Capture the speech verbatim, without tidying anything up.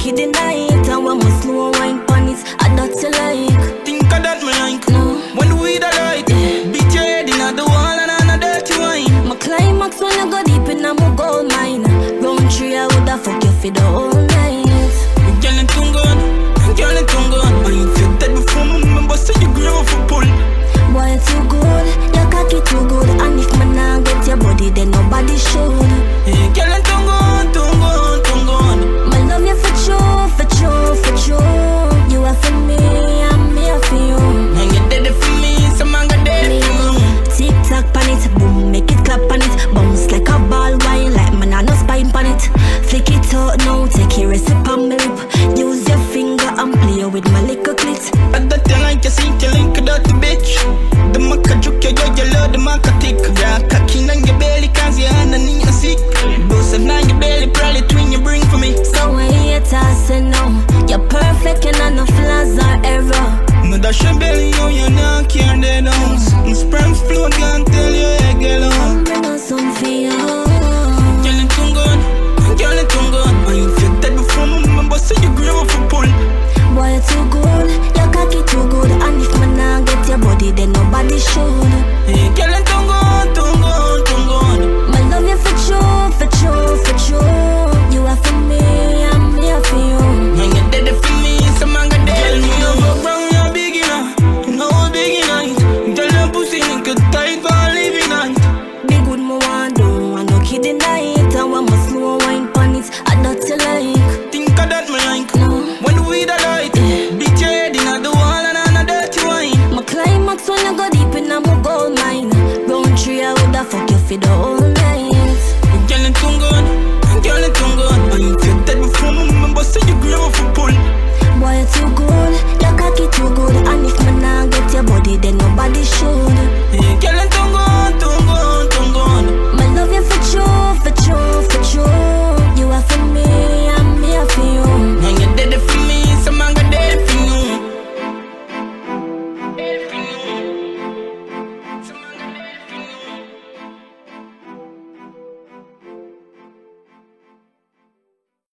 cocky the night. And when my slow wine panics, I don't like. Think of that me like. No. When the weed a light, yeah. Beat your head in the wall and on a dirty wine. My climax when I go deep in a my gold mine. Round tree I woulda fuck you for the whole